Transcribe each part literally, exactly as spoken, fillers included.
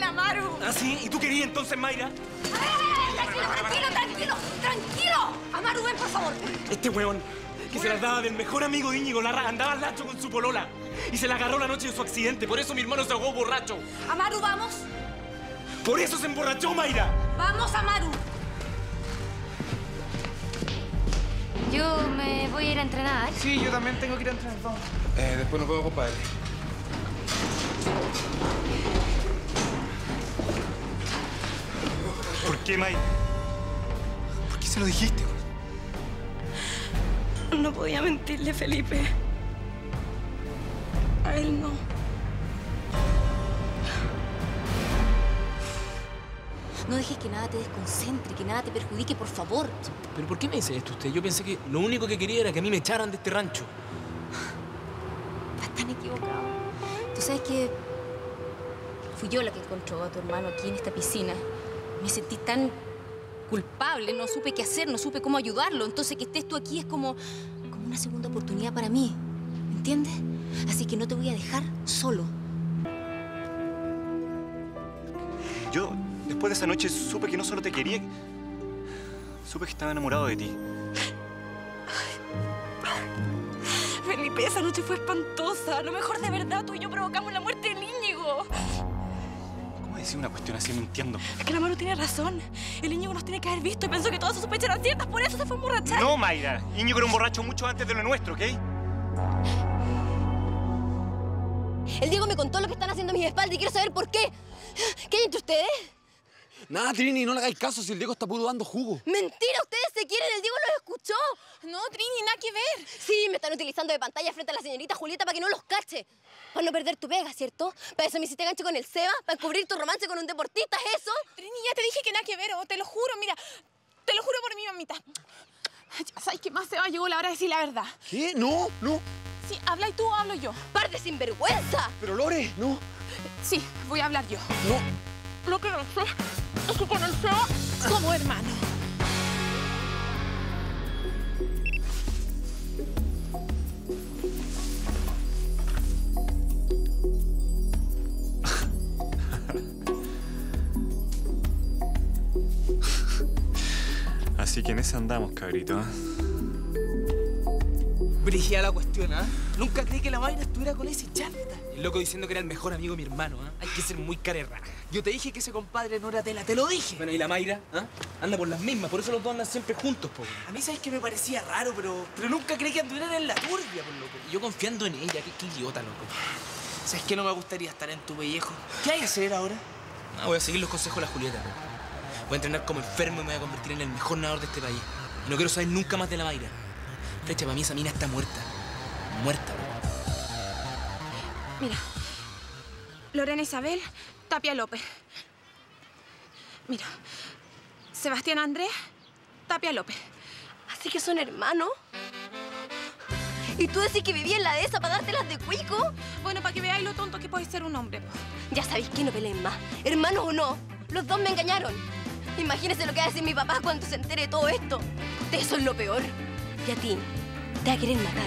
la Maru. ¿Ah, sí? ¿Y tú querías entonces, Mayra? ¡Ay, tranquilo, tranquilo, tranquilo! ¡Tranquilo! Amaru, ven, por favor. Este weón, que se las daba del mejor amigo de Íñigo Larra, andaba al lacho con su polola. Y se la agarró la noche de su accidente. Por eso mi hermano se ahogó borracho. Amaru, vamos. ¡Por eso se emborrachó, Mayra! ¡Vamos, Amaru! Yo me voy a ir a entrenar. Sí, yo también tengo que ir a entrenar. Vamos. Eh, después nos vemos, compadre. ¿Por qué, Mayra? ¿Por qué se lo dijiste? No podía mentirle, Felipe. A él no. No dejes que nada te desconcentre, que nada te perjudique, por favor. ¿Pero por qué me dice esto usted? Yo pensé que lo único que quería era que a mí me echaran de este rancho. Estás tan equivocado. Tú sabes que fui yo la que encontró a tu hermano aquí en esta piscina. Me sentí tan culpable, no supe qué hacer, no supe cómo ayudarlo. Entonces que estés tú aquí es como, como una segunda oportunidad para mí. ¿Me entiendes? Así que no te voy a dejar solo. Yo, después de esa noche, supe que no solo te quería, supe que estaba enamorado de ti. Felipe, esa noche fue espantosa. A lo mejor de verdad tú y yo provocamos la muerte del Íñigo. ¿Cómo decir una cuestión así mintiendo? Es que la Maru tiene razón. El Íñigo nos tiene que haber visto y pensó que todas sus sospechas eran ciertas. Por eso se fue a emborrachar. No, Mayra. Íñigo era un borracho mucho antes de lo nuestro, ¿ok? El Diego me contó lo que están haciendo a mis espaldas y quiero saber por qué. ¿Qué hay entre ustedes? Nada, Trini, no le hagáis caso si el Diego está puro dando jugo. ¡Mentira! Ustedes se quieren, el Diego los escuchó. No, Trini, nada que ver. Sí, me están utilizando de pantalla frente a la señorita Julieta para que no los cache. Para no perder tu pega, ¿cierto? Para eso me hiciste gancho con el Seba, para encubrir tu romance con un deportista, ¿es eso? Trini, ya te dije que nada que ver, oh, te lo juro, mira. Te lo juro por mi mamita. Ya sabes que más Seba llegó la hora de decir la verdad. ¿Qué? No, no. Sí, habla y tú o hablo yo. ¡Par de sinvergüenza! Pero Lore, no. Sí, voy a hablar yo. No. Lo que no sé es que con el Seba como hermano. Así que en ese andamos, cabrito, ¿eh? Brígida la cuestión, ¿ah? ¿eh? Nunca creí que la Mayra estuviera con ese chanta. El loco diciendo que era el mejor amigo de mi hermano, ¿ah? ¿eh? Hay que ser muy carerra. Yo te dije que ese compadre no era tela, te lo dije. Bueno, y la Mayra, ¿ah? ¿eh? Anda por las mismas, por eso los dos andan siempre juntos, po. A mí, ¿sabes qué me parecía raro? Pero, pero nunca creí que anduvieran en la turbia, por loco. Y yo confiando en ella, qué, qué idiota, loco. ¿Sabes qué? No me gustaría estar en tu pellejo. ¿Qué hay que hacer ahora? No, voy a seguir los consejos de la Julieta. Voy a entrenar como enfermo y me voy a convertir en el mejor nadador de este país. Y no quiero saber nunca más de la Mayra. Flecha, para mí esa mina está muerta. Muerta, bro. Mira, Lorena Isabel, Tapia López. Mira, Sebastián Andrés, Tapia López. ¿Así que son hermanos? ¿Y tú decís que vivía en la dehesa para dártelas de cuico? Bueno, para que veáis lo tonto que puede ser un hombre. Ya sabéis que no peleen más. Hermanos o no, los dos me engañaron. Imagínese lo que va a decir mi papá cuando se entere de todo esto. Ustedes son lo peor. Y a ti, te va a querer matar.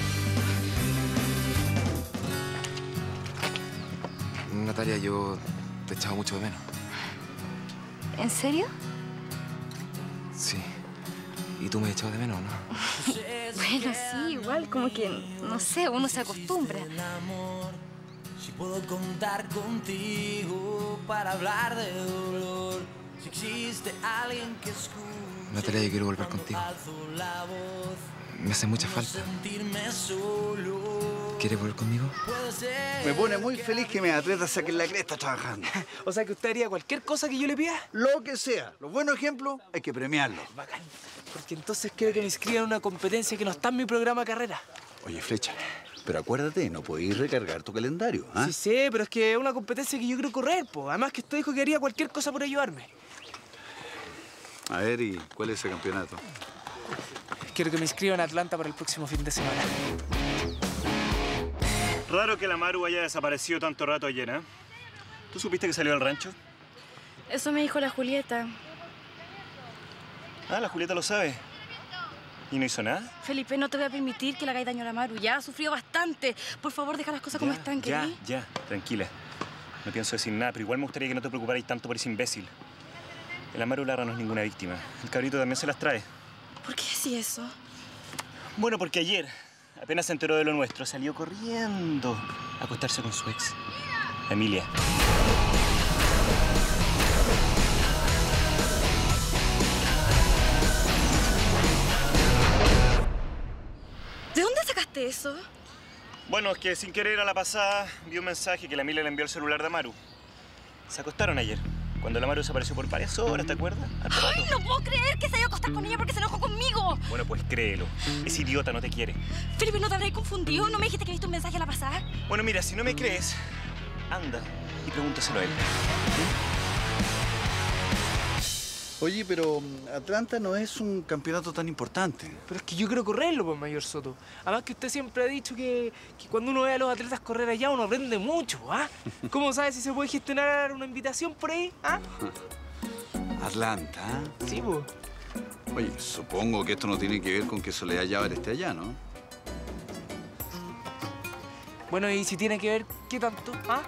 Natalia, yo te echaba mucho de menos. ¿En serio? Sí. ¿Y tú me echabas de menos, no? Bueno, sí, igual, como que, no sé, uno se acostumbra. Si puedo contar contigo para hablar de dolor, si existe alguien que escuche. Natalia, yo quiero volver contigo. Me hace mucha falta. ¿Quieres volver conmigo? Me pone muy feliz que mis atletas saquen la cresta trabajando. O sea, que usted haría cualquier cosa que yo le pida. Lo que sea. Los buenos ejemplos hay que premiarlos. Bacán. Porque entonces quiero que me inscriban en una competencia que no está en mi programa de carrera. Oye, Flecha, pero acuérdate, no podéis recargar tu calendario, ¿ah? Sí sé, pero es que es una competencia que yo quiero correr, po. Además que usted dijo que haría cualquier cosa por ayudarme. A ver, ¿y cuál es ese campeonato? Quiero que me inscriban a Atlanta para el próximo fin de semana. Raro que la Maru haya desaparecido tanto rato ayer, ¿eh? ¿Tú supiste que salió del rancho? Eso me dijo la Julieta. Ah, la Julieta lo sabe. ¿Y no hizo nada? Felipe, no te voy a permitir que le hagáis daño a la Maru. Ya ha sufrido bastante. Por favor, deja las cosas como están, Ya, ¿querés? ya, tranquila. No pienso decir nada, pero igual me gustaría que no te preocuparais tanto por ese imbécil. El Amaru Larra no es ninguna víctima. El cabrito también se las trae. ¿Por qué así eso? Bueno, porque ayer, apenas se enteró de lo nuestro, salió corriendo a acostarse con su ex, Emilia. ¿De dónde sacaste eso? Bueno, es que sin querer a la pasada vi un mensaje que la Emilia le envió al celular de Amaru. Se acostaron ayer, cuando el Amaru desapareció por varias horas, ¿te acuerdas? ¡Ay, no puedo creer que se haya acostado con ella porque se enojó conmigo! Bueno, pues créelo. Ese idiota no te quiere. Felipe, ¿no te habré confundido? ¿No me dijiste que viste un mensaje a la pasada? Bueno, mira, si no me crees, anda y pregúntaselo a él. Oye, pero Atlanta no es un campeonato tan importante. Pero es que yo quiero correrlo, pues, mayor Soto. Además que usted siempre ha dicho que, que cuando uno ve a los atletas correr allá, uno aprende mucho, ¿ah? ¿Cómo sabe si se puede gestionar una invitación por ahí, ah? Atlanta, ¿eh? Sí, pues. Oye, supongo que esto no tiene que ver con que Soledad Llávar esté allá, ¿no? Bueno, y si tiene que ver, ¿qué tanto, ah?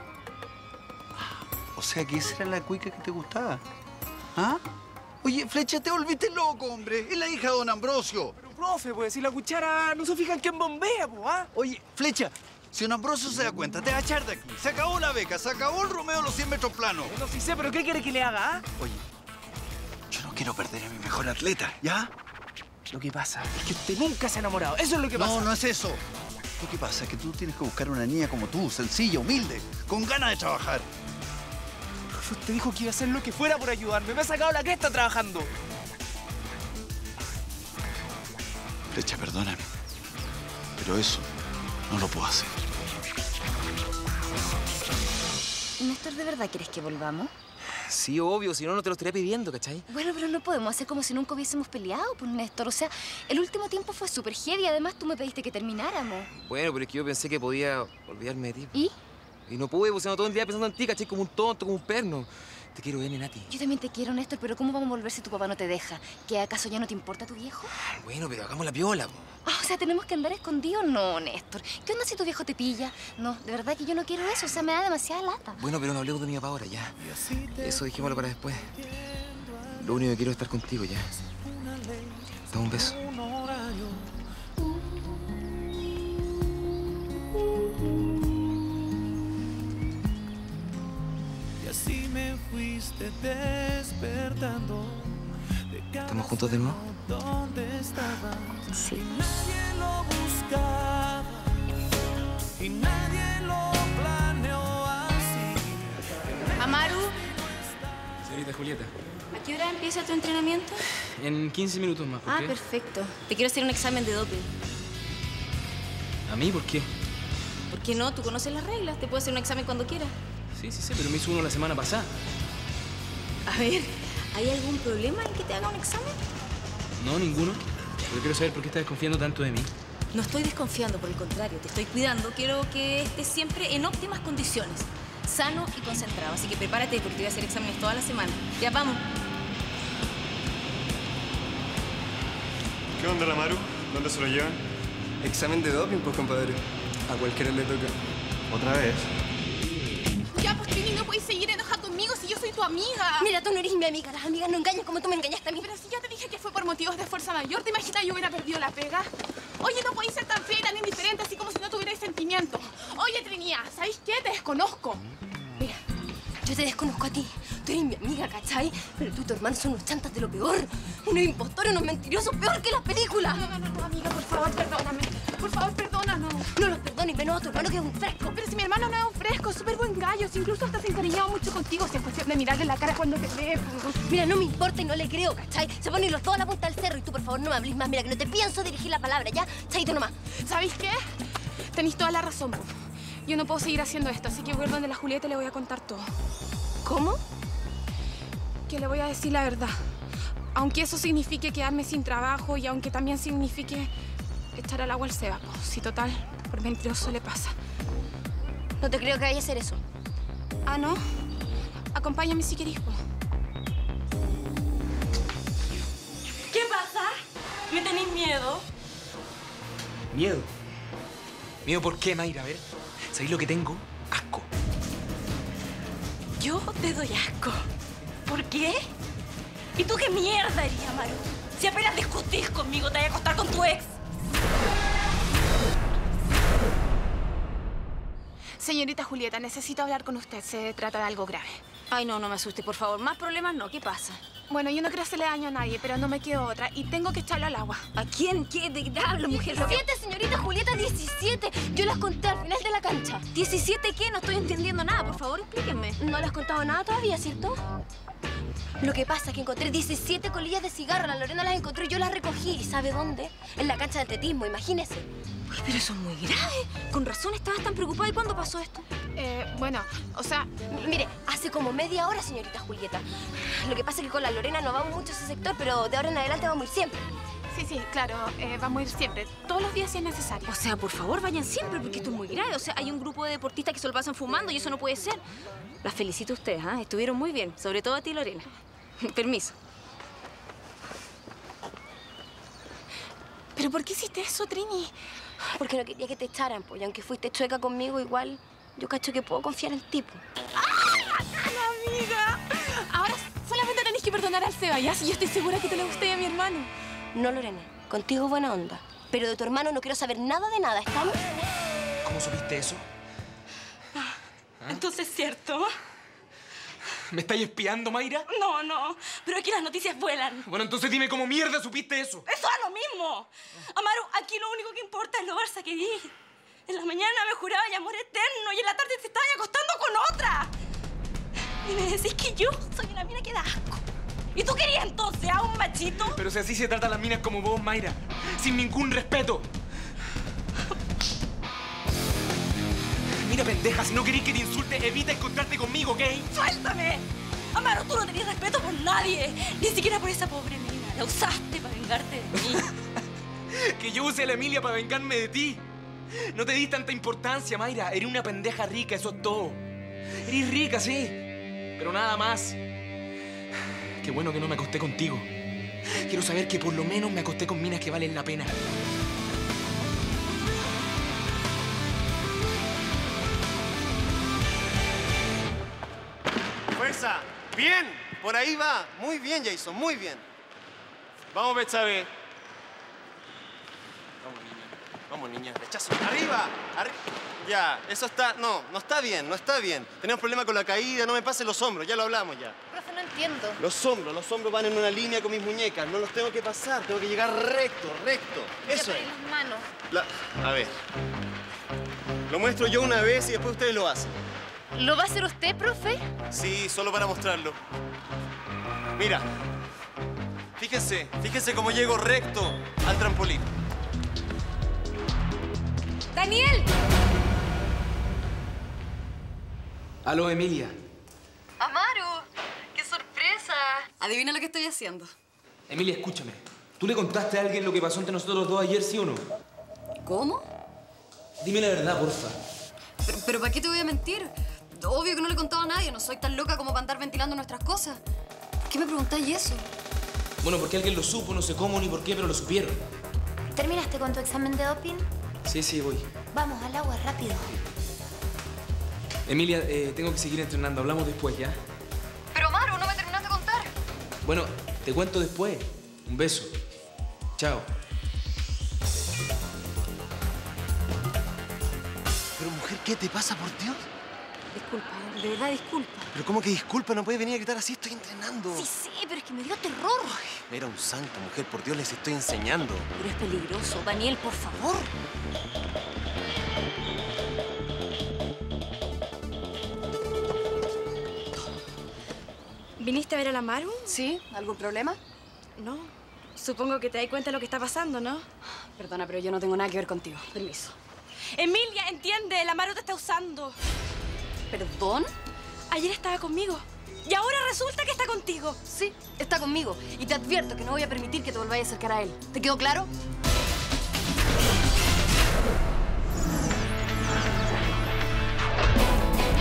O sea que esa era la cuica que te gustaba. ¿Ah? Oye, Flecha, te volviste loco, hombre. Es la hija de don Ambrosio. Pero, profe, pues, si la cuchara no se fija en quién bombea, pues, ¿ah? Oye, Flecha, si don Ambrosio se da cuenta, te va a echar de aquí. Se acabó la beca, se acabó el Romeo de los cien metros planos. No, sí sé, pero ¿qué quiere que le haga, ah? Oye, yo no quiero perder a mi mejor atleta, ¿ya? Lo que pasa es que usted nunca se ha enamorado. Eso es lo que pasa. No, no es eso. Lo que pasa es que tú tienes que buscar una niña como tú, sencilla, humilde, con ganas de trabajar. Usted dijo que iba a hacer lo que fuera por ayudarme. Me ha sacado la cresta trabajando. Flecha, perdóname, pero eso no lo puedo hacer. Néstor, ¿de verdad quieres que volvamos? Sí, obvio. Si no, no te lo estaría pidiendo, ¿cachai? Bueno, pero no podemos hacer como si nunca hubiésemos peleado, pues, Néstor. O sea, el último tiempo fue súper heavy. Además, tú me pediste que termináramos. Bueno, pero es que yo pensé que podía olvidarme de ti. ¿Y? Y no pude, pues, todo el día pensando en ti, ¿cachai? Como un tonto, como un perno. Te quiero ver, Nati. Yo también te quiero, Néstor, pero ¿cómo vamos a volver si tu papá no te deja? ¿Que acaso ya no te importa tu viejo? Bueno, pero hagamos la piola, po. Ah, o sea, ¿tenemos que andar escondidos? No, Néstor. ¿Qué onda si tu viejo te pilla? No, de verdad que yo no quiero eso. O sea, me da demasiada lata. Bueno, pero no hablemos de mi papá ahora, ya. Eso dejémoslo para después. Lo único que quiero es estar contigo, ya. Dame un beso. Así me fuiste despertando. ¿Estamos juntos de nuevo? ¿Dónde estabas? Sí. Nadie lo buscaba y nadie lo planeó así. Amaru, Señorita Julieta. ¿a qué hora empieza tu entrenamiento? En quince minutos más, ¿por Ah, qué? perfecto. Te quiero hacer un examen de doping. ¿A mí? ¿Por qué? ¿Por qué no? Tú conoces las reglas. Te puedo hacer un examen cuando quieras. Sí, sí, sí, pero me hizo uno la semana pasada. A ver, ¿hay algún problema en que te haga un examen? No, ninguno. Pero quiero saber por qué estás desconfiando tanto de mí. No estoy desconfiando, por el contrario. Te estoy cuidando. Quiero que estés siempre en óptimas condiciones. Sano y concentrado. Así que prepárate porque te voy a hacer exámenes toda la semana. Ya, vamos. ¿Qué onda, la Amaru? ¿Dónde se lo llevan? Examen de doping, pues, compadre. A cualquiera le toca. ¿Otra vez? Ya, pues, Trini, no puedes seguir enojada conmigo si yo soy tu amiga. Mira, tú no eres mi amiga. Las amigas no engañan como tú me engañaste a mí. Pero si ya te dije que fue por motivos de fuerza mayor, ¿te imaginas yo hubiera perdido la pega? Oye, no podéis ser tan fea y tan indiferente, así como si no tuvierais sentimientos. Oye, Trinidad, ¿sabéis qué? Te desconozco. Mira, yo te desconozco a ti. Tú eres mi amiga, ¿cachai? Pero tú y tu hermano son unos chantas de lo peor. Unos impostores, unos mentirosos, peor que las películas. No, no, no, no, amiga, por favor, perdóname. Por favor, perdónanos. No los perdones, menos a tu hermano que es un fresco. Pero si mi hermano no es un fresco, es súper buen gallo. Si incluso hasta se ha encariñado mucho contigo. Si es cuestión de mirarle la cara cuando te ve. Mira, no me importa y no le creo, ¿cachai? Se ponen los dos a la punta del cerro y tú, por favor, no me hables más. Mira, que no te pienso dirigir la palabra, ¿ya? Chaito nomás. ¿Sabéis qué? Tenéis toda la razón, po. Yo no puedo seguir haciendo esto, así que voy a ir donde la Julieta y le voy a contar todo. ¿Cómo? Que le voy a decir la verdad. Aunque eso signifique quedarme sin trabajo y aunque también signifique echar al agua al ceba, po. Si total, por mentiroso le pasa. No te creo que vaya a hacer eso. Ah, ¿no? Acompáñame si querís, po. ¿Qué pasa? ¿Me tenéis miedo? ¿Miedo? ¿Miedo por qué, Mayra? A ver, ¿sabéis lo que tengo? Asco. Yo te doy asco. ¿Por qué? ¿Y tú qué mierda harías, Maru? Si apenas discutís conmigo, te vas a acostar con tu ex. Señorita Julieta, necesito hablar con usted. Se trata de algo grave. Ay, no, no me asuste, por favor. Más problemas no. ¿Qué pasa? Bueno, yo no quiero hacerle daño a nadie, pero no me quedo otra y tengo que echarlo al agua. ¿A quién? ¿Qué? ¿De qué habla, mujer? diecisiete, señorita Julieta, diecisiete. Yo las conté al final de la cancha. ¿diecisiete qué? No estoy entendiendo nada. Por favor, explíquenme. ¿No le has contado nada todavía, cierto? Lo que pasa es que encontré diecisiete colillas de cigarro. La Lorena las encontró y yo las recogí. ¿Y sabe dónde? En la cancha de atletismo, imagínese. Uy, pero eso es muy grave. Con razón estabas tan preocupada. ¿Y cuándo pasó esto? Eh, bueno, o sea... Mire, hace como media hora, señorita Julieta. Lo que pasa es que con la Lorena no vamos mucho a ese sector, pero de ahora en adelante vamos a ir siempre. Sí, sí, claro, eh, vamos a ir siempre. Todos los días si es necesario. O sea, por favor, vayan siempre, porque esto es muy grave. O sea, hay un grupo de deportistas que se lo pasan fumando y eso no puede ser. Las felicito a ustedes, ¿ah? ¿eh? Estuvieron muy bien. Sobre todo a ti, Lorena. Permiso. ¿Pero por qué hiciste eso, Trini? Porque no quería que te echaran, pues. Y aunque fuiste chueca conmigo, igual yo cacho que puedo confiar en el tipo. ¡Ah! ¡Amiga! Ahora solamente tenés que perdonar al Seba, ¿ya? Si yo estoy segura que te le gusté a mi hermano. No, Lorena. Contigo buena onda. Pero de tu hermano no quiero saber nada de nada, ¿estamos? ¿Cómo supiste eso? Ah, entonces es cierto. ¿Me estáis espiando, Mayra? No, no. Pero aquí las noticias vuelan. Bueno, entonces dime cómo mierda supiste eso. Eso es lo mismo. Amaru, aquí lo único que importa es lo Barça que vi. En la mañana me juraba y amor eterno y en la tarde te estaban acostando con otra. Y me decís que yo soy una mina que da asco. ¿Y tú querías entonces a un machito? Pero si así se tratan las minas como vos, Mayra. Sin ningún respeto. Mira, pendeja, si no querés que te insulte, evita encontrarte conmigo, ¿ok? ¡Suéltame! Amaro, tú no tenías respeto por nadie. Ni siquiera por esa pobre mina. La usaste para vengarte de mí. Que yo use a la Emilia para vengarme de ti. No te di tanta importancia, Mayra. Eres una pendeja rica, eso es todo. Eres rica, sí. Pero nada más. Qué bueno que no me acosté contigo. Quiero saber que por lo menos me acosté con minas que valen la pena. ¡Fuerza! ¡Bien! Por ahí va. Muy bien, Jason, muy bien. Vamos, Betsabe. Vamos, niña. Vamos, niña. Rechazo. ¡Arriba! Arri... Ya, eso está... No, no está bien, no está bien. Tenemos problemas con la caída, no me pases los hombros, ya lo hablamos ya. Profe, no entiendo. Los hombros, los hombros van en una línea con mis muñecas. No los tengo que pasar, tengo que llegar recto, recto. Eso es. las manos. La... A ver. Lo muestro yo una vez y después ustedes lo hacen. ¿Lo va a hacer usted, profe? Sí, solo para mostrarlo. Mira. Fíjense, fíjense cómo llego recto al trampolín. ¡Daniel! Aló, Emilia. ¡Amaru! ¡Qué sorpresa! Adivina lo que estoy haciendo. Emilia, escúchame. ¿Tú le contaste a alguien lo que pasó entre nosotros dos ayer, sí o no? ¿Cómo? Dime la verdad, porfa. ¿Pero, pero ¿para qué te voy a mentir? Obvio que no le he contado a nadie. No soy tan loca como para andar ventilando nuestras cosas. ¿Por qué me preguntáis eso? Bueno, porque alguien lo supo, no sé cómo ni por qué, pero lo supieron. ¿Terminaste con tu examen de doping? Sí, sí, voy. Vamos, al agua, rápido. Emilia, eh, tengo que seguir entrenando. Hablamos después, ¿ya? Pero, Maru, no me terminaste de contar. Bueno, te cuento después. Un beso. Chao. Pero, mujer, ¿qué te pasa, por Dios? Disculpa, de verdad, disculpa. Pero, ¿cómo que disculpa? No puedes venir a gritar así, estoy entrenando. Sí, sí, pero es que me dio terror. Ay, era un santo, mujer, por Dios, les estoy enseñando. Pero es peligroso. Daniel, por favor. ¿Viniste a ver a la Maru? ¿Sí? ¿Algún problema? No. Supongo que te das cuenta de lo que está pasando, ¿no? Perdona, pero yo no tengo nada que ver contigo. Permiso. Emilia, entiende, la Maru te está usando. ¿Perdón? Ayer estaba conmigo y ahora resulta que está contigo. Sí, está conmigo. Y te advierto que no voy a permitir que te volváis a acercar a él. ¿Te quedó claro?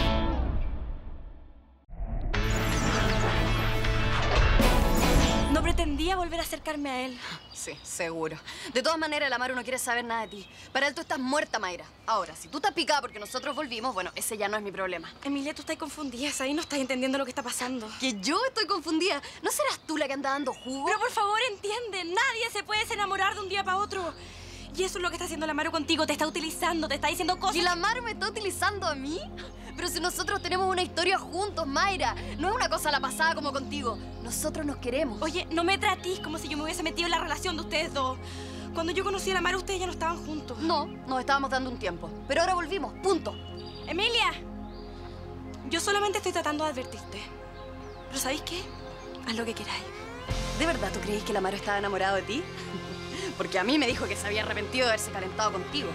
No pretendía volver a acercarme a él. Sí, seguro. De todas maneras, el Amaru no quiere saber nada de ti. Para él tú estás muerta, Mayra. Ahora, si tú estás picada porque nosotros volvimos, bueno, ese ya no es mi problema. Emilia, tú estás confundida. Ahí no estás entendiendo lo que está pasando. ¿Que yo estoy confundida? ¿No serás tú la que anda dando jugo? Pero por favor, entiende. Nadie se puede enamorar de un día para otro. Y eso es lo que está haciendo el Amaru contigo. Te está utilizando, te está diciendo cosas... ¿Y el Amaru me está utilizando a mí? Pero si nosotros tenemos una historia juntos, Mayra. No es una cosa a la pasada como contigo. Nosotros nos queremos. Oye, no me tratís como si yo me hubiese metido en la relación de ustedes dos. Cuando yo conocí al Amaru, ustedes ya no estaban juntos. No, nos estábamos dando un tiempo. Pero ahora volvimos, punto. Emilia, yo solamente estoy tratando de advertirte. Pero ¿sabéis qué? Haz lo que queráis. ¿De verdad tú creís que el Amaru estaba enamorado de ti? Porque a mí me dijo que se había arrepentido de haberse calentado contigo.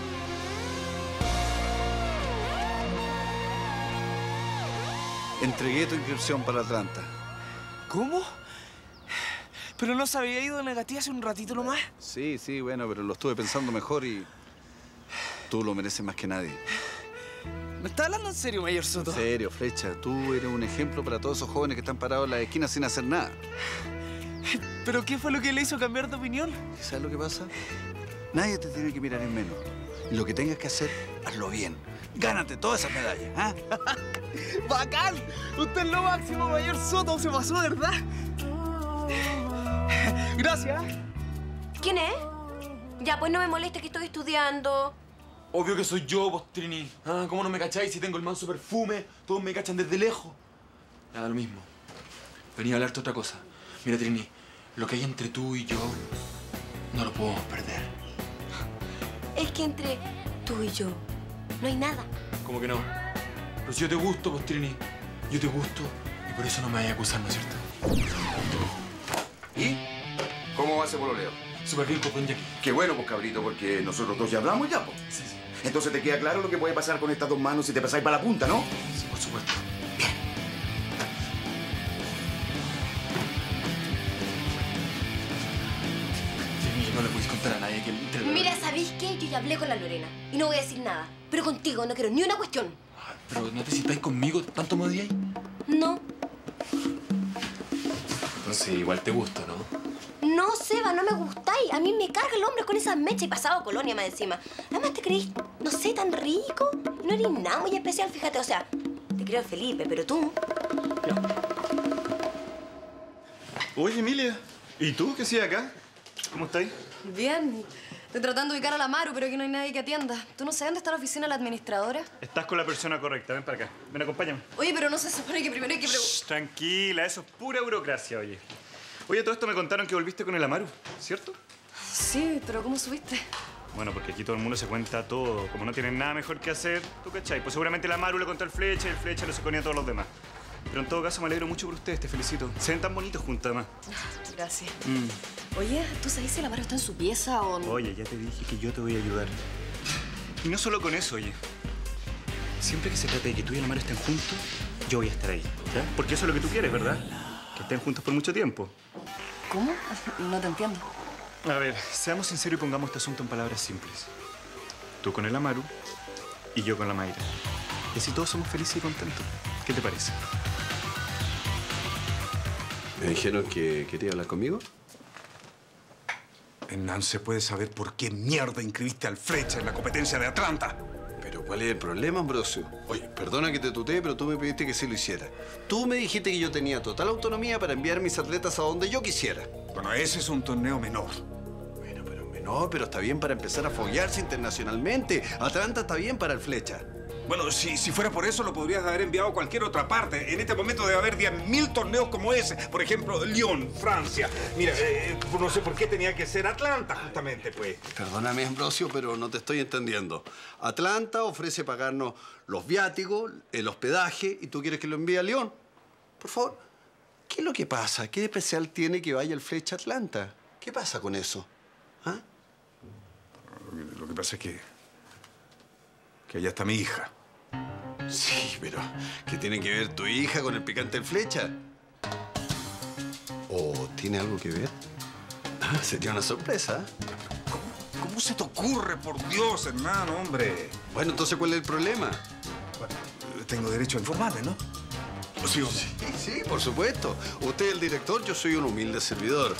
Entregué tu inscripción para Atlanta. ¿Cómo? ¿Pero no se había ido negativa hace un ratito nomás? Sí, sí, bueno, pero lo estuve pensando mejor y... tú lo mereces más que nadie. ¿Me está hablando en serio, Mayor Soto? En serio, Flecha. Tú eres un ejemplo para todos esos jóvenes que están parados en la esquina sin hacer nada. ¿Pero qué fue lo que le hizo cambiar de opinión? ¿Sabes lo que pasa? Nadie te tiene que mirar en menos. Lo que tengas que hacer, hazlo bien. Gánate todas esas medallas, ¿ah? ¡Bacán! Usted es lo máximo, Mayor Soto. Se pasó, ¿verdad? Gracias. ¿Quién es? Ya, pues no me moleste que estoy estudiando. Obvio que soy yo, vos, Trini. Ah, ¿cómo no me cacháis si tengo el manso perfume? Todos me cachan desde lejos. Nada, lo mismo. Venía a hablarte otra cosa. Mira, Trini, lo que hay entre tú y yo no lo podemos perder. Es que entre tú y yo no hay nada. ¿Cómo que no? Pero si yo te gusto, pues, Trini. Yo te gusto y por eso no me vayas a acusar, ¿no es cierto? ¿Y cómo va ese pololeo? Súper bien, pues, don Jackie. Qué bueno, pues, cabrito, porque nosotros dos ya hablamos ya, pues. Sí, sí. Entonces te queda claro lo que puede pasar con estas dos manos si te pasáis para la punta, ¿no? Sí, por supuesto. No le podéis contar a nadie que... Mira, ¿sabéis qué? Yo ya hablé con la Lorena y no voy a decir nada. Pero contigo no quiero ni una cuestión. Ay, pero no te citáis conmigo, ¿tanto me odiáis? No. Entonces igual te gusto, ¿no? No, Seba, no me gustáis. A mí me carga el hombre con esas mechas y pasado colonia más encima. Además te creís, no sé, tan rico. No eres nada muy especial, fíjate. O sea, te creo Felipe, pero tú... Oye, Emilia, ¿y tú qué hacías acá? ¿Cómo estáis? Bien. Estoy tratando de ubicar al Amaru, pero aquí no hay nadie que atienda. ¿Tú no sabes dónde está la oficina de la administradora? Estás con la persona correcta. Ven para acá. Ven, acompáñame. Oye, pero no se supone que primero hay que preguntar... Shh, tranquila, eso es pura burocracia, oye. Oye, todo esto me contaron que volviste con el Amaru, ¿cierto? Sí, pero ¿cómo subiste? Bueno, porque aquí todo el mundo se cuenta todo. Como no tienen nada mejor que hacer, ¿tú cachai? Pues seguramente el Amaru le contó al Flecha y el Flecha lo suponía a todos los demás. Pero en todo caso me alegro mucho por ustedes, te felicito. Se ven tan bonitos juntos, además. Gracias. Mm. Oye, ¿tú sabes si el Amaru está en su pieza o no? Oye, ya te dije que yo te voy a ayudar. Y no solo con eso, oye. Siempre que se trate de que tú y el Amaru estén juntos, yo voy a estar ahí, ¿ya? Porque eso es lo que tú quieres, ¿verdad? Que estén juntos por mucho tiempo. ¿Cómo? No te entiendo. A ver, seamos sinceros y pongamos este asunto en palabras simples. Tú con el Amaru y yo con la Mayra. Y así todos somos felices y contentos. ¿Qué te parece? ¿Me dijeron que quería hablar conmigo? Hernán, ¿se puede saber por qué mierda inscribiste al Flecha en la competencia de Atlanta? ¿Pero cuál es el problema, Ambrosio? Oye, perdona que te tutee, pero tú me pediste que sí lo hiciera. Tú me dijiste que yo tenía total autonomía para enviar mis atletas a donde yo quisiera. Bueno, ese es un torneo menor. Bueno, pero menor, pero está bien para empezar a foguearse internacionalmente. Atlanta está bien para el Flecha. Bueno, si, si fuera por eso, lo podrías haber enviado a cualquier otra parte. En este momento debe haber diez mil torneos como ese. Por ejemplo, Lyon, Francia. Mira, eh, no sé por qué tenía que ser Atlanta, justamente, pues. Perdóname, Ambrosio, pero no te estoy entendiendo. Atlanta ofrece pagarnos los viáticos, el hospedaje, y tú quieres que lo envíe a Lyon. Por favor, ¿qué es lo que pasa? ¿Qué de especial tiene que vaya el Flecha a Atlanta? ¿Qué pasa con eso? ¿Ah? Lo que, lo que pasa es que... que allá está mi hija. Sí, pero ¿qué tiene que ver tu hija con el picante del Flecha? ¿O tiene algo que ver? Ah, sería una sorpresa. ¿Cómo, ¿Cómo se te ocurre, por Dios, hermano, hombre? Bueno, entonces, ¿cuál es el problema? Bueno, tengo derecho a informarme, ¿no? ¿Sí o no? Sí, sí, por supuesto. Usted es el director, yo soy un humilde servidor.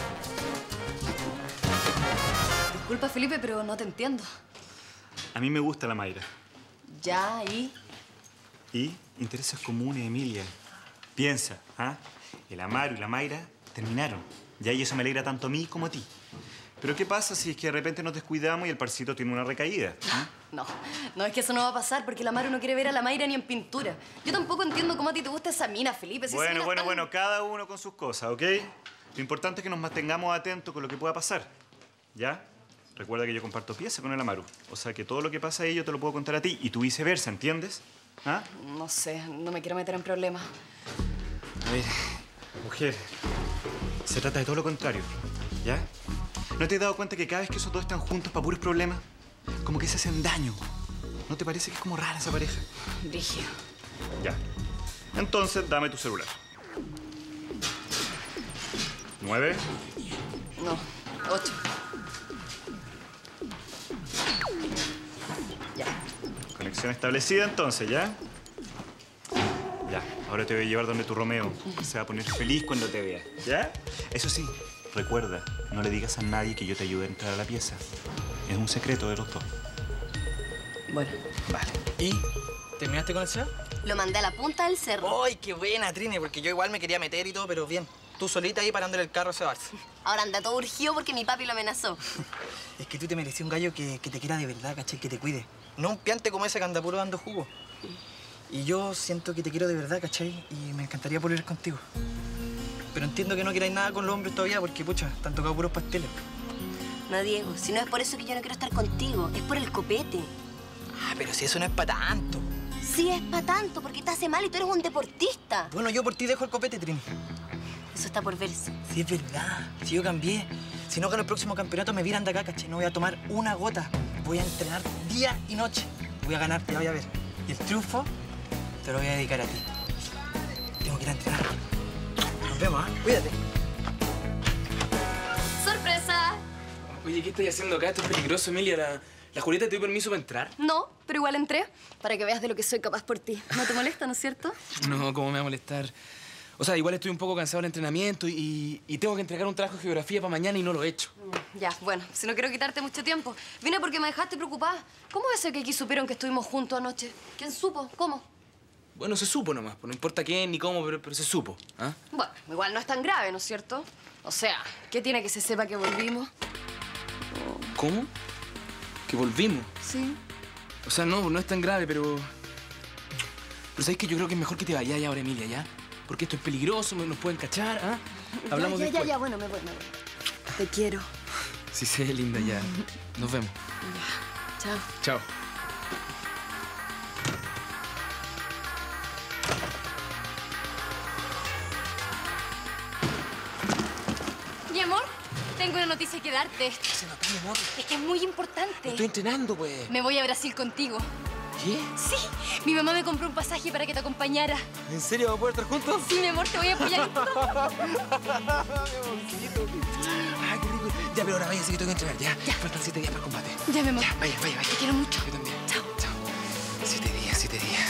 Disculpa, Felipe, pero no te entiendo. A mí me gusta la Mayra. Ya, ¿y? Y intereses comunes, Emilia. Piensa, ¿ah? El Amaro y la Mayra terminaron. Ya, y eso me alegra tanto a mí como a ti. Pero ¿qué pasa si es que de repente nos descuidamos y el parcito tiene una recaída? ¿Ah? No, no, es que eso no va a pasar porque el Amaro no quiere ver a la Mayra ni en pintura. Yo tampoco entiendo cómo a ti te gusta esa mina, Felipe. Si esa Bueno, mina bueno, es tan- bueno, cada uno con sus cosas, ¿ok? Lo importante es que nos mantengamos atentos con lo que pueda pasar. ¿Ya? Recuerda que yo comparto pieza con el Amaru. O sea que todo lo que pasa ahí yo te lo puedo contar a ti y tú viceversa, ¿entiendes? ¿Ah? No sé, no me quiero meter en problemas. A ver, mujer, se trata de todo lo contrario, ¿ya? ¿No te has dado cuenta que cada vez que esos dos están juntos para puros problemas, como que se hacen daño? ¿No te parece que es como rara esa pareja? Brígido. Ya. Entonces, dame tu celular. ¿Nueve? No, ocho. Ya. Conexión establecida entonces, ¿ya? Ya, ahora te voy a llevar donde tu Romeo. Se va a poner feliz cuando te vea, ¿ya? Eso sí, recuerda, no le digas a nadie que yo te ayude a entrar a la pieza. Es un secreto de los dos. Bueno. Vale. ¿Y? ¿Terminaste con el S E A? Lo mandé a la punta del cerro. ¡Ay, qué buena, Trini! Porque yo igual me quería meter y todo, pero bien. Tú solita ahí parándole el carro a ese Barça. Ahora anda todo urgido porque mi papi lo amenazó. Es que tú te merecías un gallo que, que te quiera de verdad, ¿cachai? Que te cuide. No un piante como ese que anda puro dando jugo. Y yo siento que te quiero de verdad, ¿cachai? Y me encantaría volver contigo. Pero entiendo que no queráis nada con los hombres todavía porque, pucha, te han tocado puros pasteles. No, Diego, si no es por eso que yo no quiero estar contigo, es por el copete. Ah, pero si eso no es para tanto. Sí es pa' tanto, porque te hace mal y tú eres un deportista. Bueno, yo por ti dejo el copete, Trini. Eso está por verse. Sí, es verdad. Si yo cambié. Si no gano el próximo campeonato, me viran de acá, ¿cachai? No voy a tomar una gota. Voy a entrenar día y noche. Voy a ganar, te voy a ver. Y el triunfo te lo voy a dedicar a ti. Tengo que ir a entrenar. Nos vemos, ¿ah? ¿eh? Cuídate. ¡Sorpresa! Oye, ¿qué estás haciendo acá? Esto es peligroso, Emilia. La, la Julieta te dio permiso para entrar. No, pero igual entré para que veas de lo que soy capaz por ti. ¿No te molesta, no es cierto? No, ¿cómo me va a molestar? O sea, igual estoy un poco cansado del entrenamiento y, y tengo que entregar un trabajo de geografía para mañana y no lo he hecho. Ya, bueno, si no quiero quitarte mucho tiempo. Vine porque me dejaste preocupada. ¿Cómo es eso que aquí supieron que estuvimos juntos anoche? ¿Quién supo? ¿Cómo? Bueno, se supo nomás. Pues no importa quién ni cómo, pero, pero se supo. ¿Ah? Bueno, igual no es tan grave, ¿no es cierto? O sea, ¿qué tiene que se sepa que volvimos? ¿Cómo? ¿Que volvimos? Sí. O sea, no, no es tan grave, pero... Pero ¿sabes qué? Yo creo que es mejor que te vayas ya ahora, Emilia, ¿ya? Porque esto es peligroso, nos pueden cachar, ¿ah? Hablamos ya, ya, después. ya, ya, bueno, me voy, me voy. Te quiero. Sí, sé, linda, ya. Nos vemos. Chao. Chao. Mi amor, tengo una noticia que darte. Se nota, mi amor. Es que es muy importante. Estoy entrenando, pues. Me voy a Brasil contigo. ¿Qué? Sí, mi mamá me compró un pasaje para que te acompañara. ¿En serio vamos a poder estar juntos? Sí, mi amor, te voy a apoyar. Ay, qué rico. Ya, pero ahora vaya, así que tengo que entrenar, ya. Ya. Faltan siete días para el combate. Ya, mi amor. Ya, vaya, vaya, vaya. Te quiero mucho. Yo también. Chao. Chao. Siete días, siete días.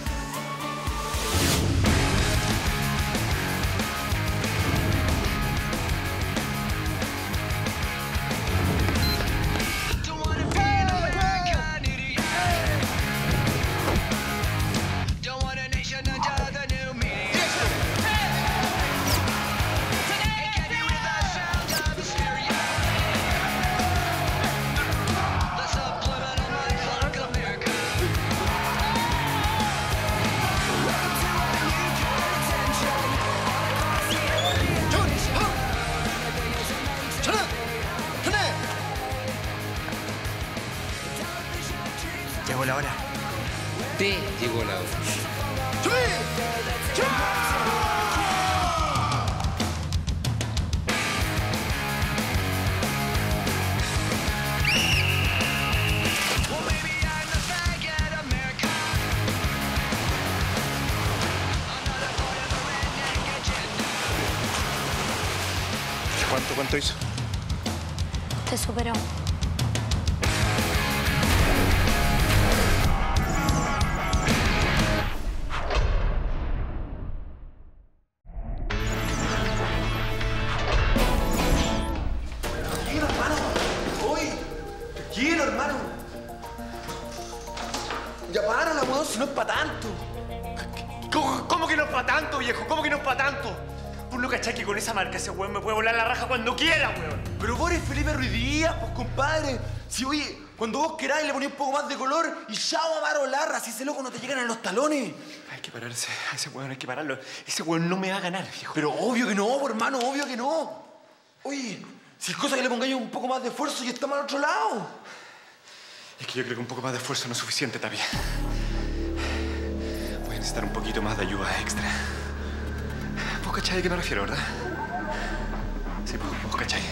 Llegó la hora. Te llegó la hora. ¿Cuánto, cuánto hizo? Te superó. tanto, viejo. ¿Cómo que no es para tanto? Tú no cachai que con esa marca ese weón me puede volar la raja cuando quiera, weón. Pero vos eres Felipe Ruiz Díaz, pues, compadre. Si, oye, cuando vos queráis le ponés un poco más de color y chao, Amaro Larra, si ese loco no te llegan a los talones. Hay que pararse. A ese weón hay que pararlo. Ese weón no me va a ganar, viejo. Pero obvio que no, hermano, obvio que no. Oye, si es cosa que le pongáis un poco más de esfuerzo y estamos al otro lado. Es que yo creo que un poco más de esfuerzo no es suficiente, Tapia. Voy a necesitar un poquito más de ayuda extra. ¿Vos cachai a qué me refiero, verdad? Sí, vos, vos cachai.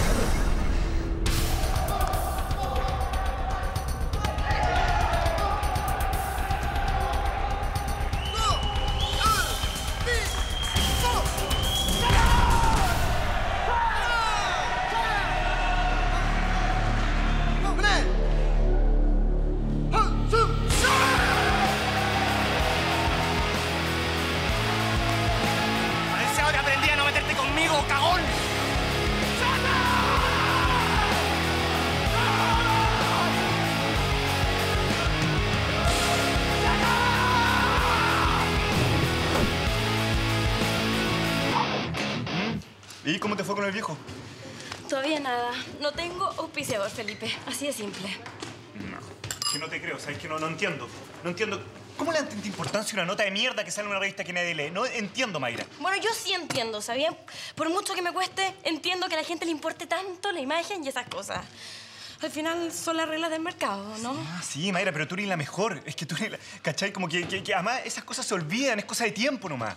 ¿Y cómo te fue con el viejo? Todavía nada. No tengo auspiciador, Felipe. Así de simple. No. Que no te creo, ¿sabes? Que no, no entiendo. No entiendo. ¿Cómo le dan tanta importancia a una nota de mierda que sale en una revista que nadie lee? No entiendo, Mayra. Bueno, yo sí entiendo, ¿sabían? Por mucho que me cueste, entiendo que a la gente le importe tanto la imagen y esas cosas. Al final son las reglas del mercado, ¿no? Ah, sí, Mayra, pero tú eres la mejor. Es que tú eres la... ¿Cachai? Como que, que, que además esas cosas se olvidan, es cosa de tiempo nomás.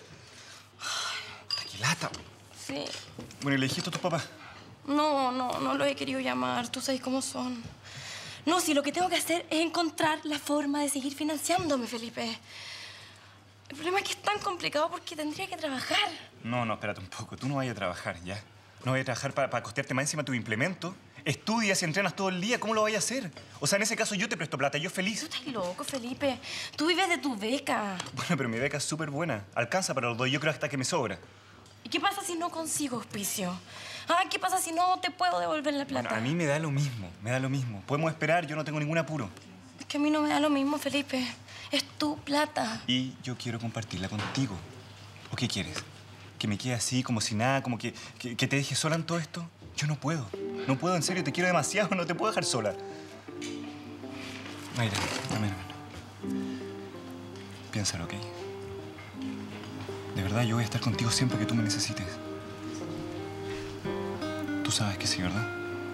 Ay, qué lata. Sí. Bueno, ¿y le dijiste a tus papás? No, no, no lo he querido llamar. Tú sabes cómo son. No, si lo que tengo que hacer es encontrar la forma de seguir financiándome, Felipe. El problema es que es tan complicado porque tendría que trabajar. No, no, espérate un poco. Tú no vayas a trabajar, ¿ya? No vayas a trabajar para, para costearte más encima tu implemento. Estudias y entrenas todo el día. ¿Cómo lo vayas a hacer? O sea, en ese caso yo te presto plata. Yo feliz. Tú estás loco, Felipe. Tú vives de tu beca. Bueno, pero mi beca es súper buena. Alcanza para los dos. Yo creo hasta que me sobra. ¿Y qué pasa si no consigo auspicio? Ah, ¿qué pasa si no te puedo devolver la plata? Bueno, a mí me da lo mismo, me da lo mismo. Podemos esperar, yo no tengo ningún apuro. Es que a mí no me da lo mismo, Felipe. Es tu plata. Y yo quiero compartirla contigo. ¿O qué quieres? ¿Que me quede así, como si nada, como que, que, que te deje sola en todo esto? Yo no puedo. No puedo, en serio, te quiero demasiado, no te puedo dejar sola. Mayra, dame la mano. Piénsalo, ¿ok? De verdad, yo voy a estar contigo siempre que tú me necesites. Tú sabes que sí, ¿verdad?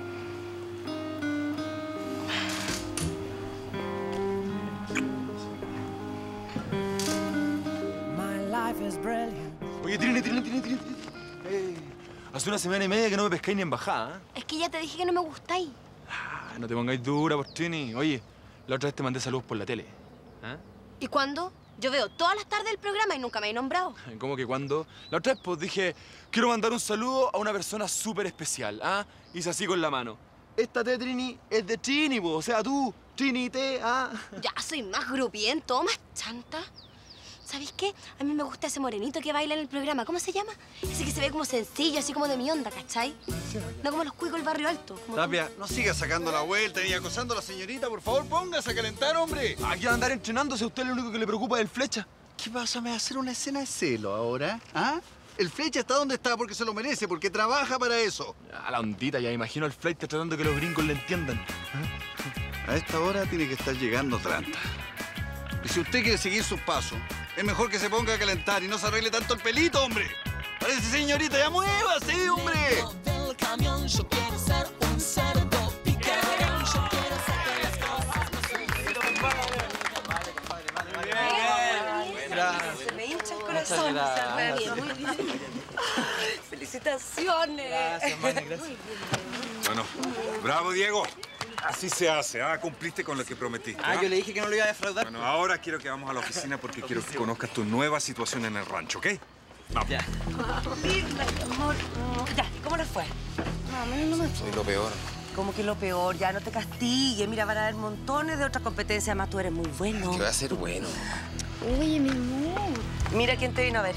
Oye, Trini, Trini, Trini, Trini. Hey. Hace una semana y media que no me pescáis ni en bajada, ¿eh? Es que ya te dije que no me gustáis. Ah, no te pongáis dura, pues, Trini. Oye, la otra vez te mandé saludos por la tele. ¿Ah? ¿Y cuándo? Yo veo todas las tardes el programa y nunca me he nombrado. ¿Cómo que cuándo? La otra vez, pues, dije, quiero mandar un saludo a una persona súper especial, ¿ah? Hice así con la mano. Esta T, Trini, es de Trini, pues. O sea, tú, Trini, T, ¿ah? Ya soy más grupiento, más chanta. ¿Sabéis qué? A mí me gusta ese morenito que baila en el programa. ¿Cómo se llama? Ese que se ve como sencillo, así como de mi onda, ¿cachai? No como los cuicos del barrio alto. Tapia, no sigas sacando la vuelta ni acosando a la señorita. Por favor, póngase a calentar, hombre. Aquí va a andar entrenándose. A usted lo único que le preocupa es el flecha. ¿Qué pasa? ¿Me va a hacer una escena de celo ahora? ¿Ah? El flecha está donde está porque se lo merece, porque trabaja para eso. A la ondita, ya imagino al flecha tratando de que los gringos le entiendan. ¿Ah? A esta hora tiene que estar llegando Atlanta. Y si usted quiere seguir sus pasos, es mejor que se ponga a calentar y no se arregle tanto el pelito, hombre. Parece, señorita, ya muévase, hombre. Del camión, yo quiero ser un cerdo picarón. Yo quiero hacer las cosas. Se me hincha el corazón. Se bien, muy bien. Felicitaciones. Gracias, Mani, gracias. Bueno, bravo, Diego. Así se hace, ¿ah? Cumpliste con lo que prometiste. Ah, yo le dije que no lo iba a defraudar. Bueno, ahora quiero que vamos a la oficina porque quiero que conozcas tu nueva situación en el rancho, ¿ok? Vamos. Ya. Linda, mi amor. Ya, ¿cómo les fue? No, a mí no me fue. Soy lo peor. ¿Cómo que lo peor? Ya, no te castigues. Mira, van a haber montones de otras competencias. Además, tú eres muy bueno. Que va a ser bueno. Oye, mi amor. Mira quién te vino a ver.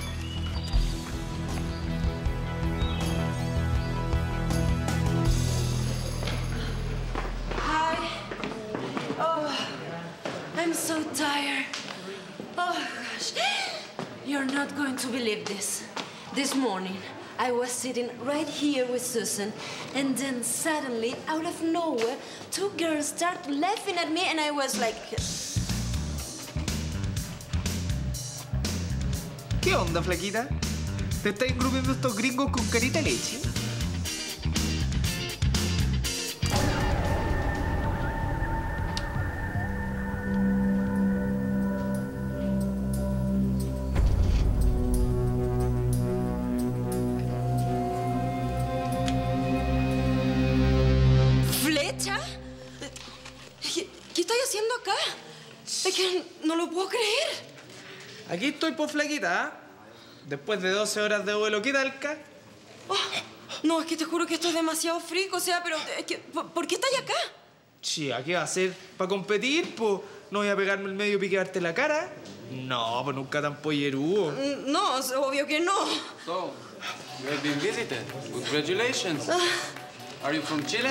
I'm so tired. Oh, gosh. You're not going to believe this. This morning, I was sitting right here with Susan, and then suddenly, out of nowhere, two girls started laughing at me, and I was like... ¿Qué onda, flaquita? ¿Te estás engrupiendo estos gringos con carita de leche? ¿Flecha? ¿Qué, qué estoy haciendo acá? Es que no lo puedo creer. Aquí estoy por flaquita, ¿eh? Después de doce horas de vuelo, ¿qué talca? Oh, no, es que te juro que esto es demasiado frico, o sea, pero es que, ¿por, ¿por qué estás acá? Sí, ¿a qué va a ser? ¿Para competir? Pues, ¿no voy a pegarme el medio y piquearte la cara? No, pues nunca tan pollerudo. No, es obvio que no. So, you have been visited. Congratulations. Are you from Chile?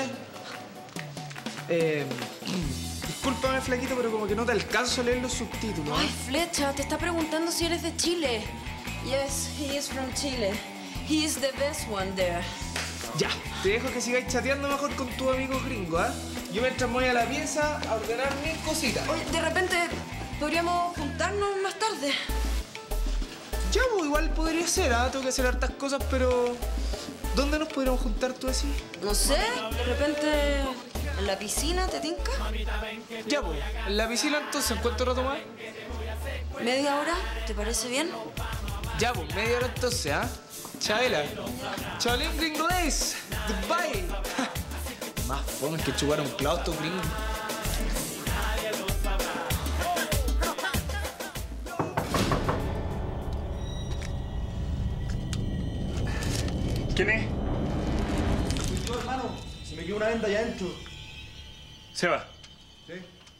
Eh... Discúlpame, flaquito, pero como que no te alcanzo a leer los subtítulos. Ay, Flecha, te está preguntando si eres de Chile. Yes, he is from Chile. He is the best one there. Ya, te dejo que sigáis chateando mejor con tu amigo gringo, ¿ah? ¿eh? Yo mientras me voy a la pieza a ordenar mis cositas. Oye, de repente, ¿podríamos juntarnos más tarde? Ya, pues igual podría ser, ¿ah? ¿eh? Tengo que hacer hartas cosas, pero... ¿Dónde nos podríamos juntar tú así? No sé, de repente... ¿En la piscina te tinca? Ya, pues. ¿En la piscina entonces? ¿Cuánto rato más? ¿Media hora? ¿Te parece bien? Ya, pues. Media hora entonces, ¿ah? ¿eh? Chavela. Chavalín gringo days. Goodbye. Más fomes que chupar un clavo estos gringos. ¿Quién es? Soy yo, hermano. Se me quedó una venda allá adentro. Seba. Sí.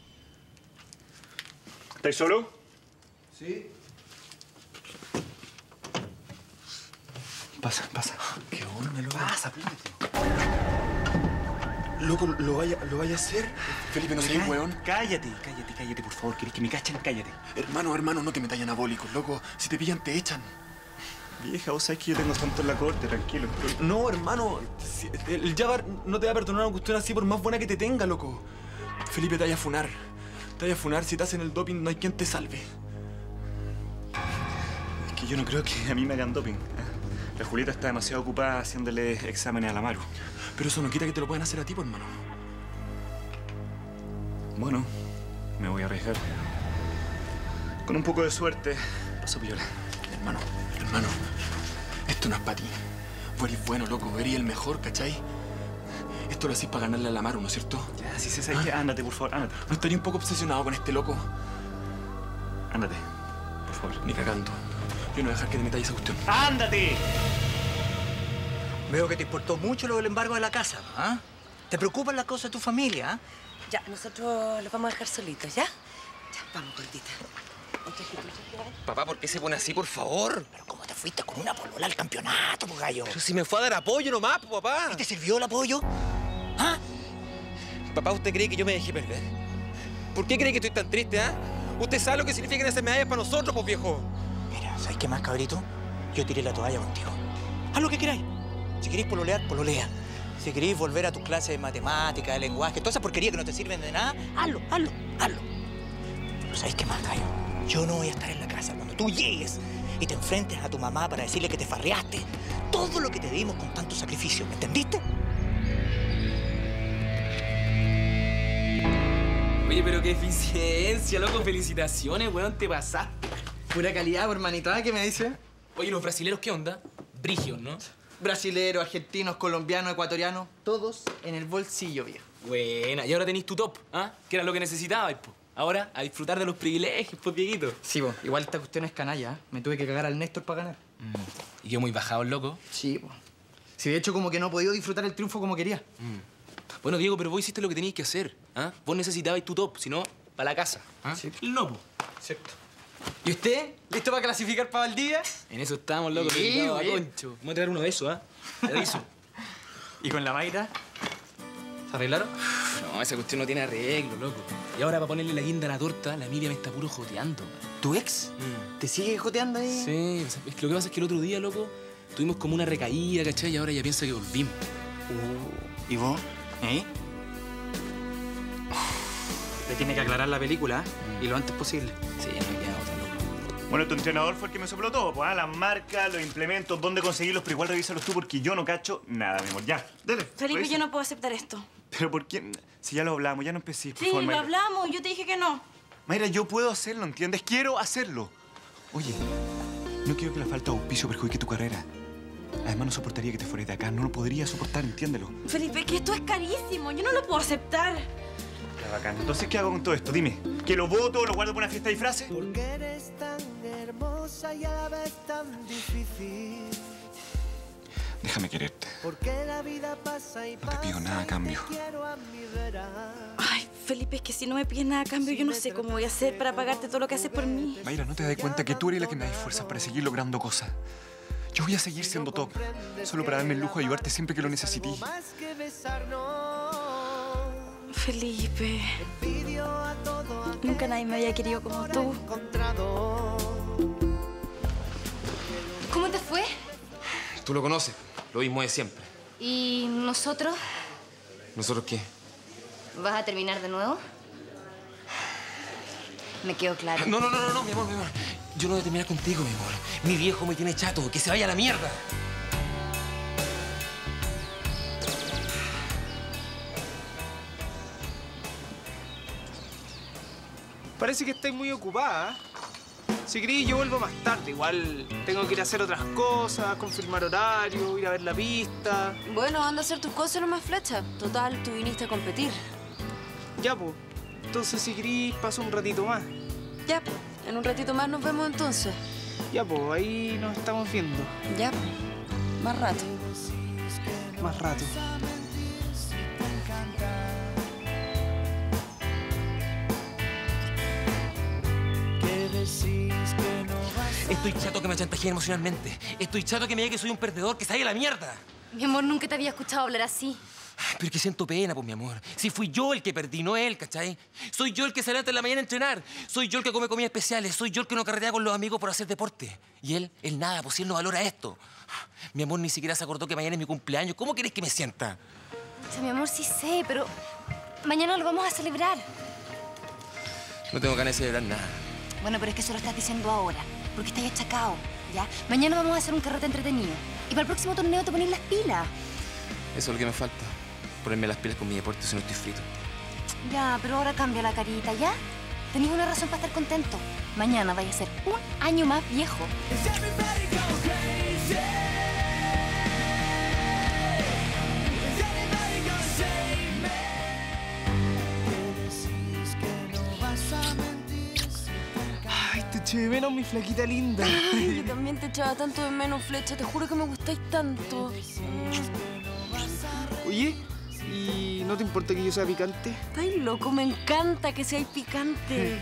¿Estáis solo? Sí. Pasa, pasa. ¿Qué onda, loco? Pasa, Loco, ¿lo vaya, ¿lo vaya a hacer? Felipe, no seas weón. Cállate, cállate, cállate, por favor. ¿Querés que me cachen? Cállate. Hermano, hermano, no te metas anabólicos, loco. Si te pillan, te echan. Vieja, vos sabés que yo tengo tanto en la corte, tranquilo. No, hermano. El Jabbar no te va a perdonar una cuestión así por más buena que te tenga, loco. Felipe, te vaya a funar. Te vaya a funar. Si te hacen el doping, no hay quien te salve. Es que yo no creo que a mí me hagan doping. La Julieta está demasiado ocupada haciéndole exámenes a la Maru. Pero eso no quita que te lo puedan hacer a ti, pues, hermano. Bueno, me voy a arriesgar. Con un poco de suerte, paso piola. Hermano, hermano, esto no es para ti. Vos eres bueno, loco. Eres el mejor, ¿cachai? Esto lo hacís para ganarle a la Maru, ¿no es cierto? Ya, si se sabe. ¿Ah? Ándate, por favor, ándate. ¿No estaría un poco obsesionado con este loco? Ándate, por favor. Ni cagando. Yo no voy a dejar que te metáis esa cuestión. ¡Ándate! Veo que te importó mucho lo del embargo de la casa, ¿ah? ¿Te preocupan las cosas de tu familia, ah? Ya, nosotros los vamos a dejar solitos, ¿ya? Ya, vamos, gordita. Papá, ¿por qué se pone así, por favor? Pero ¿cómo te fuiste con una polola al campeonato, pues, gallo? Pero si me fue a dar apoyo nomás, pues, papá. ¿Y te sirvió el apoyo? ¿Ah? Papá, ¿usted cree que yo me dejé perder? ¿Por qué cree que estoy tan triste, ah? Usted sabe lo que significan esas medallas para nosotros, pues, viejo. Mira, ¿sabes qué más, cabrito? Yo tiré la toalla contigo. Haz lo que queráis. Si queréis pololear, pololea. Si queréis volver a tus clases de matemática, de lenguaje, toda esa porquería que no te sirven de nada, hazlo, hazlo, hazlo. Pero ¿sabes qué más, gallo? Yo no voy a estar en la casa cuando tú llegues y te enfrentes a tu mamá para decirle que te farreaste todo lo que te dimos con tanto sacrificio. ¿Me entendiste? Oye, pero qué eficiencia, loco. Felicitaciones, weón. Te pasaste. Pura calidad, hermanita. ¿Qué me dice? Oye, ¿los brasileros qué onda? Brigios, ¿no? Brasileros, argentinos, colombianos, ecuatorianos. Todos en el bolsillo, viejo. Buena. Y ahora tenéis tu top, ¿ah? Que era lo que necesitabais, po. Ahora, a disfrutar de los privilegios, pues, Dieguito. Sí, po. Igual esta cuestión es canalla, ¿eh? Me tuve que cagar al Néstor para ganar. Mm. ¿Y yo muy bajado, loco? Sí, po. Sí, de hecho, como que no he podido disfrutar el triunfo como quería. Mm. Bueno, Diego, pero vos hiciste lo que tenías que hacer, ¿ah? Vos necesitabais tu top, si no, para la casa, ¿ah? Sí. El no, po. Cierto. ¿Y usted? ¿Listo para clasificar para Valdivia? En eso estamos, loco. Sí, no, bien. Concho. Vamos a traer uno de esos, ¿ah? ¿eh? Te aviso. ¿Y con la Mayra? ¿Se arreglaron? No, esa cuestión no tiene arreglo, loco. Y ahora, para ponerle la guinda a la torta, la Miriam me está puro joteando. ¿Tu ex? Mm. ¿Te sigue joteando ahí? Sí, es que lo que pasa es que el otro día, loco, tuvimos como una recaída, ¿cachai? Y ahora ella piensa que volvimos. Uh, ¿Y vos? ¿Eh? Te tiene que aclarar la película, ¿eh? Mm. Y lo antes posible. Sí, no me queda otra, loco. Bueno, tu entrenador fue el que me sopló todo, pues, ¿ah? Las marcas, los implementos, dónde conseguirlos, pero igual revísalos tú porque yo no cacho nada, mi amor. Ya, dale. Felipe, revisa. yo no puedo aceptar esto. ¿Pero por qué? Si ya lo hablamos, ya no empecé, por Sí, favor, lo Mayra. hablamos, yo te dije que no. Mayra, yo puedo hacerlo, ¿entiendes? Quiero hacerlo. Oye, no quiero que la falta de auspicio perjudique tu carrera. Además, no soportaría que te fueras de acá. No lo podría soportar, entiéndelo. Felipe, que esto es carísimo. Yo no lo puedo aceptar. Ya, bacán. Entonces, ¿qué hago con todo esto? Dime. ¿Que lo voto o lo guardo para una fiesta de disfraces? Porque eres tan hermosa y a la vez tan difícil. Déjame quererte. Porque la vida pasa y No te pido nada a cambio. Ay, Felipe, es que si no me pides nada a cambio, yo no sé cómo voy a hacer para pagarte todo lo que haces por mí. Mayra, ¿no te das cuenta que tú eres la que me da fuerzas para seguir logrando cosas? Yo voy a seguir siendo top, solo para darme el lujo de ayudarte siempre que lo necesité. Felipe, nunca nadie me había querido como tú. ¿Cómo te fue? Tú lo conoces, lo mismo de siempre. ¿Y nosotros? ¿Nosotros qué? ¿Vas a terminar de nuevo? Me quedó claro. No, no, no, no, no, mi amor, mi amor. Yo no voy a terminar contigo, mi amor. Mi viejo me tiene chato, que se vaya a la mierda. Parece que estáis muy ocupada. Si querés, yo vuelvo más tarde. Igual tengo que ir a hacer otras cosas, confirmar horario, ir a ver la pista. Bueno, anda a hacer tus cosas nomás, Flecha. Total, tú viniste a competir. Ya, pues. Entonces, si querés, paso un ratito más. Ya, pues. En un ratito más nos vemos entonces. Ya, pues. Ahí nos estamos viendo. Ya, pues. Más rato. Más rato. Estoy chato que me chantajeen emocionalmente. Estoy chato que me diga que soy un perdedor, que se vaya a la mierda. Mi amor, nunca te había escuchado hablar así. Pero es que siento pena, pues, mi amor. Si fui yo el que perdí, no él, ¿cachai? Soy yo el que sale antes de la mañana a entrenar. Soy yo el que come comidas especiales. Soy yo el que no carretea con los amigos por hacer deporte. Y él, él nada, pues si él no valora esto. Mi amor ni siquiera se acordó que mañana es mi cumpleaños. ¿Cómo querés que me sienta? O sea, mi amor, sí sé, pero mañana lo vamos a celebrar. No tengo ganas de celebrar nada. Bueno, pero es que eso lo estás diciendo ahora, porque estás achacado, ¿ya? Mañana vamos a hacer un carrete entretenido. Y para el próximo torneo te pones las pilas. Eso es lo que me falta. Ponerme las pilas con mi deporte si no estoy frito. Ya, pero ahora cambia la carita, ¿ya? Tenés una razón para estar contento. Mañana vaya a ser un año más viejo. Ay, te eché de menos, mi flaquita linda. Ay, yo también te echaba tanto de menos, Flecha. Te juro que me gustáis tanto. Oye, ¿y no te importa que yo sea picante? Estáis loco, me encanta que seáis picante.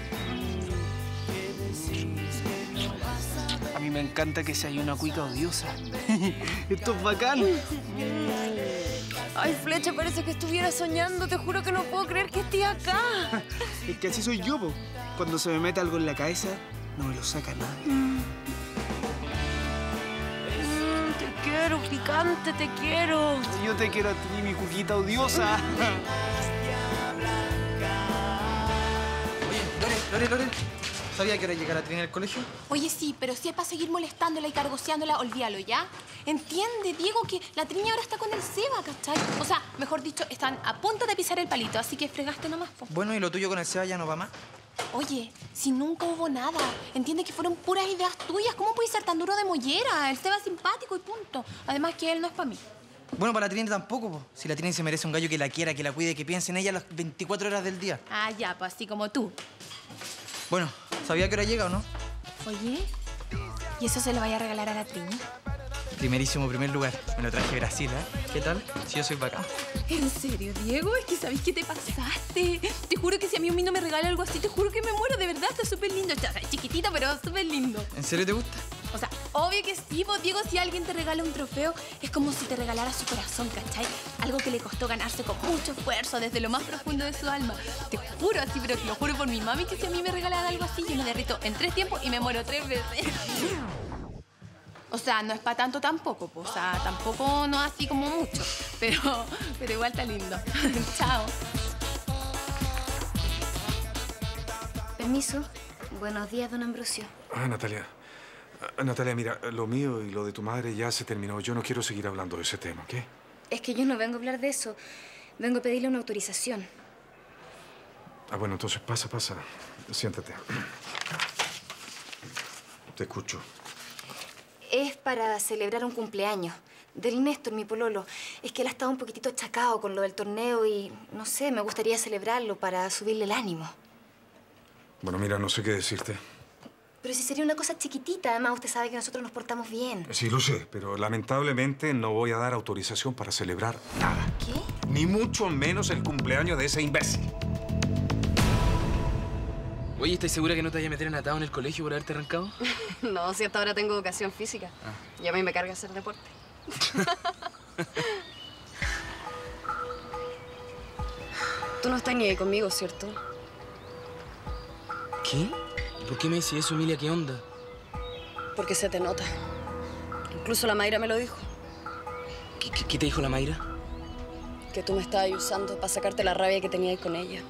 A mí me encanta que sea una cuica odiosa. Esto es bacán. Ay, Flecha, parece que estuviera soñando. Te juro que no puedo creer que estés acá. Es que así soy yo, po. Cuando se me mete algo en la cabeza, no me lo saca nadie. Mm. Mm, te quiero, picante, te quiero. Yo te quiero a ti, mi cuquita odiosa. Oye, Lore, Lore, Lore. ¿Sabía que era llegar a Trini al colegio? Oye, sí, pero si es para seguir molestándola y cargoseándola, olvídalo, ¿ya? Entiende, Diego, que la Trini ahora está con el Seba, ¿cachai? O sea, mejor dicho, están a punto de pisar el palito, así que fregaste nomás, po. Bueno, ¿y lo tuyo con el Seba ya no va más? Oye, si nunca hubo nada, entiende que fueron puras ideas tuyas. ¿Cómo puedes ser tan duro de mollera? El Seba es simpático y punto. Además que él no es para mí. Bueno, para la Trini tampoco, po. Si la Trini se merece un gallo que la quiera, que la cuide, que piense en ella las veinticuatro horas del día. Ah, ya, pues así como tú. Bueno, ¿sabía que hora llega o no? Oye, ¿y eso se lo vaya a regalar a la Trini? Primerísimo primer lugar. Me lo traje de Brasil, ¿eh? ¿Qué tal? Si yo soy bacán. ¿En serio, Diego? Es que ¿sabes qué te pasaste? Te juro que si a mí un mino me regala algo así, te juro que me muero. De verdad, está súper lindo. Ya, chiquitito, pero súper lindo. ¿En serio te gusta? O sea, Obvio que sí, pues Diego, si alguien te regala un trofeo, es como si te regalara su corazón, ¿cachai? Algo que le costó ganarse con mucho esfuerzo desde lo más profundo de su alma. Te juro así, pero te lo juro por mi mami, que si a mí me regalan algo así, yo me derrito en tres tiempos y me muero tres veces. O sea, no es para tanto tampoco, pues. O sea, tampoco no así como mucho. Pero, pero igual está lindo. Chao. Permiso. Buenos días, don Ambrosio. Ah, Natalia. Ah, Natalia, mira, lo mío y lo de tu madre ya se terminó. Yo no quiero seguir hablando de ese tema, ¿ok? Es que yo no vengo a hablar de eso. Vengo a pedirle una autorización. Ah, bueno, entonces pasa, pasa. Siéntate. Te escucho. Es para celebrar un cumpleaños del Néstor, mi pololo. Es que él ha estado un poquitito achacado con lo del torneo y, no sé, me gustaría celebrarlo para subirle el ánimo. Bueno, mira, no sé qué decirte. Pero si sería una cosa chiquitita, además usted sabe que nosotros nos portamos bien. Sí, lo sé, pero lamentablemente no voy a dar autorización para celebrar nada. ¿Qué? Ni mucho menos el cumpleaños de ese imbécil. Oye, ¿estás segura que no te vayas a meter en atado en el colegio por haberte arrancado? No, si hasta ahora tengo educación física. Ah. Y a mí me carga hacer deporte. Tú no estás ni ahí conmigo, ¿cierto? ¿Qué? ¿Por qué me decís eso, Emilia? ¿Qué onda? Porque se te nota. Incluso la Mayra me lo dijo. ¿Qué, qué, qué te dijo la Mayra? Que tú me estabas usando para sacarte la rabia que tenías con ella.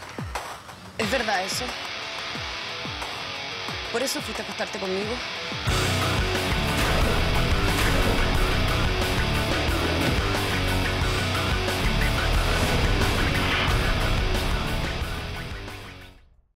¿Es verdad eso? ¿Por eso fuiste a acostarte conmigo?